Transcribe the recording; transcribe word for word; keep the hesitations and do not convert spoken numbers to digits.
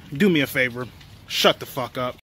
do me a favor. Shut the fuck up.